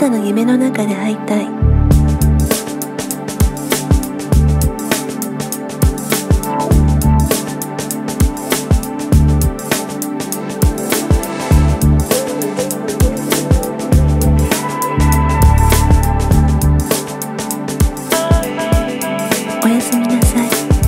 たの夢の中で会いたい。おやすみなさい。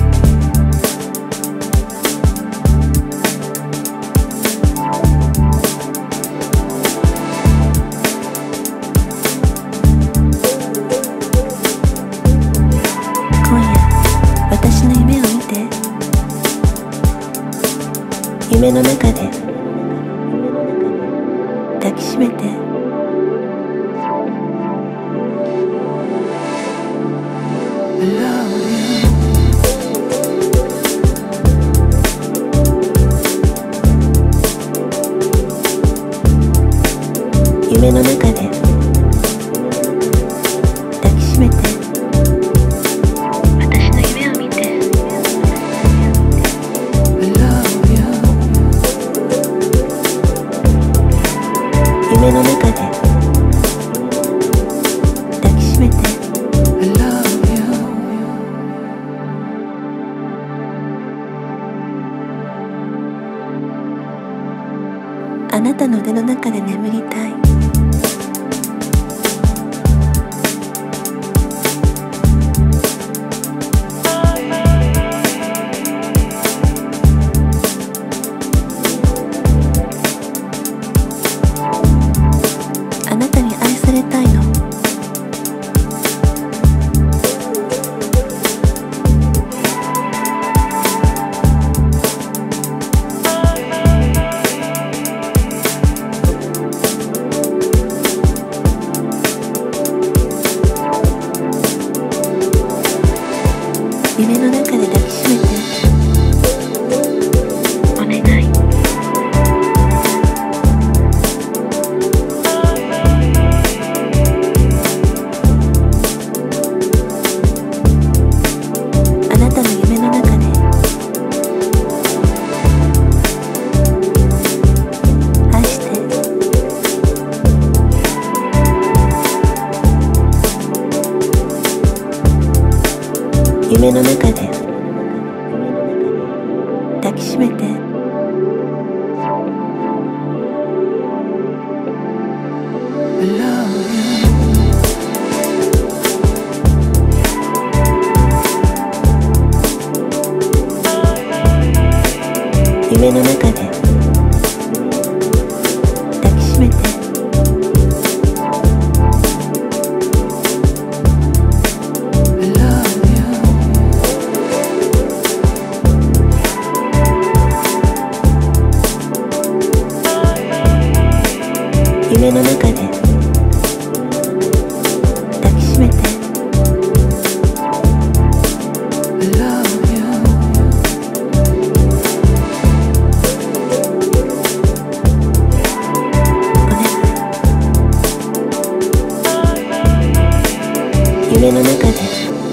今夜、私の夢を見て。夢の中で抱きしめて。夢の中で抱きしめて。私の夢を見て。夢の中で抱きしめて。あなたの腕の中で眠りたい。あなたに愛されたいの。夢の中で抱きしめて。お願い。あなたの夢の中で愛して。夢の中で抱きしめて。夢の中で抱きしめて。夢の中で抱きしめて。夢の中で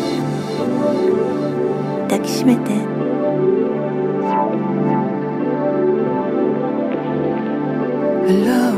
抱きしめて。 I love